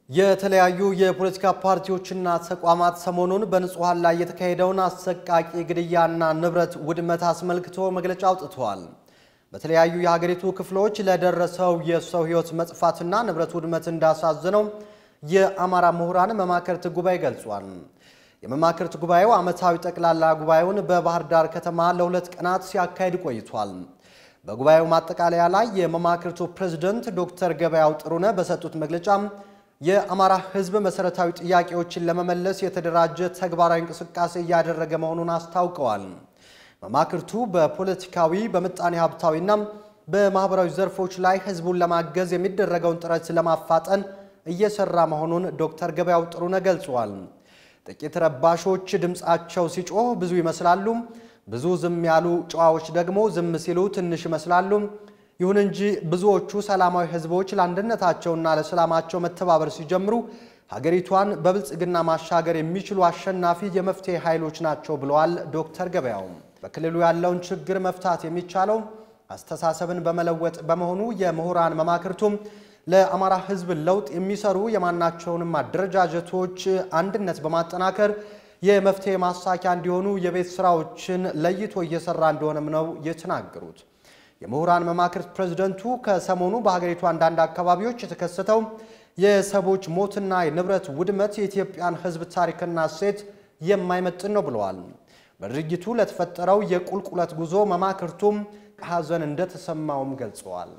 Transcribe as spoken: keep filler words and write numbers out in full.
የተለያዩ የፖለቲካ ፓርቲዎችና ተቋማት ሰሞኑን በንጹሃን ላይ የተካሄደውን አሰቃቂ ግድያና ንብረት ውድመት አስመልክቶ መግለጫ አውጥተዋል። በተለያዩ የሀገሪቱ ክፍሎች ለደረሰው የሰው ሕይወት መጥፋትና ንብረት ውድመት እንዳሳዘነው የአማራ ምሁራን መማክርት ጉባኤ ገልጿል። የመማክርት ጉባኤው ዓመታዊ ጠቅላላ ጉባኤውን በባህር ዳር ከተማ ለሁለት ቀናት ሲያካሂድ ቆይቷል። በጉባኤው ማጠቃለያ ላይ የመማክርቱ ፕሬዝዳንት ዶክተር ገበያው ጥሩነህ በሰጡት መግለጫ የአማራ ሕዝብ መሰረታዊ ጥያቄዎችን ለመመለስ የተደራጀ ተግባራዊ እንቅስቃሴ እያደረገ መሆኑን አስታውቀዋል። መማክርቱ በፖለቲካዊ በመጣኔ ሀብታዊና በማህበራዊ ዘርፎች ላይ ሕዝቡን ለማገዝ የሚደረገውን ጥረት ለማፋጠን እየሰራ መሆኑን ዶክተር ገበያው ጥሩነህ ገልጸዋል። ጥቂት ረባሾች ድምጻቸው ሲጮህ ብዙ ይመስላሉ፣ ብዙ ዝም ያሉ ጨዋዎች ደግሞ ዝም ሲሉ ትንሽ ይመስላሉ። ይሁን እንጂ ብዙዎቹ ሰላማዊ ህዝቦች ለአንድነታቸውና ለሰላማቸው መተባበር ሲጀምሩ ሀገሪቷን በብልጽግና ማሻገር የሚችሉ አሸናፊ የመፍትሄ ኃይሎች ናቸው ብለዋል ዶክተር ገበያው። በክልሉ ያለውን ችግር መፍታት የሚቻለው አስተሳሰብን በመለወጥ በመሆኑ የምሁራን መማክርቱም ለአማራ ህዝብ ለውጥ የሚሰሩ የማናቸውንም አደረጃጀቶች አንድነት በማጠናከር የመፍትሄ ማሳኪያ እንዲሆኑ የቤት ስራዎችን ለይቶ እየሰራ እንደሆነም ነው የተናገሩት። የምሁራን መማክርት ፕሬዝዳንቱ ከሰሞኑ በሀገሪቱ አንዳንድ አካባቢዎች የተከሰተው የሰዎች ሞትና የንብረት ውድመት የኢትዮጵያን ህዝብ ታሪክና እሴት የማይመጥን ነው ብለዋል። በድርጊቱ ለተፈጠረው የቁልቁለት ጉዞ መማክርቱም ሐዘን እንደተሰማውም ገልጸዋል።